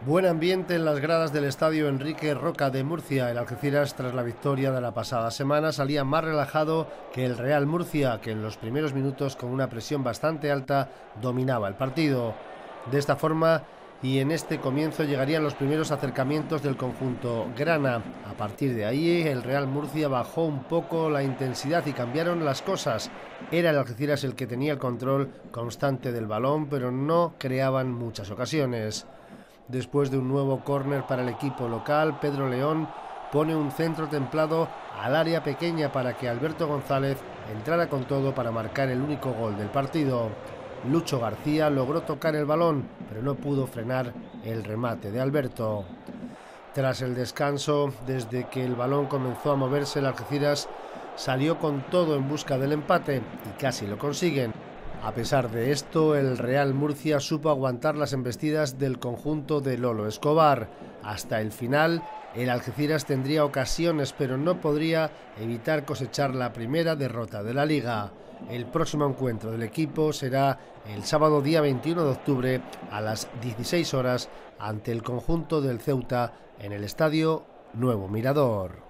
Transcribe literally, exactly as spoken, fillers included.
Buen ambiente en las gradas del estadio Enrique Roca de Murcia. El Algeciras, tras la victoria de la pasada semana, salía más relajado que el Real Murcia, que en los primeros minutos, con una presión bastante alta, dominaba el partido. De esta forma y en este comienzo llegarían los primeros acercamientos del conjunto grana. A partir de ahí, el Real Murcia bajó un poco la intensidad y cambiaron las cosas. Era el Algeciras el que tenía el control constante del balón, pero no creaban muchas ocasiones. Después de un nuevo córner para el equipo local, Pedro León pone un centro templado al área pequeña para que Alberto González entrara con todo para marcar el único gol del partido. Lucho García logró tocar el balón, pero no pudo frenar el remate de Alberto. Tras el descanso, desde que el balón comenzó a moverse, el Algeciras salió con todo en busca del empate y casi lo consiguen. A pesar de esto, el Real Murcia supo aguantar las embestidas del conjunto de Lolo Escobar. Hasta el final, el Algeciras tendría ocasiones, pero no podría evitar cosechar la primera derrota de la Liga. El próximo encuentro del equipo será el sábado día veintiuno de octubre a las dieciséis horas ante el conjunto del Ceuta en el Estadio Nuevo Mirador.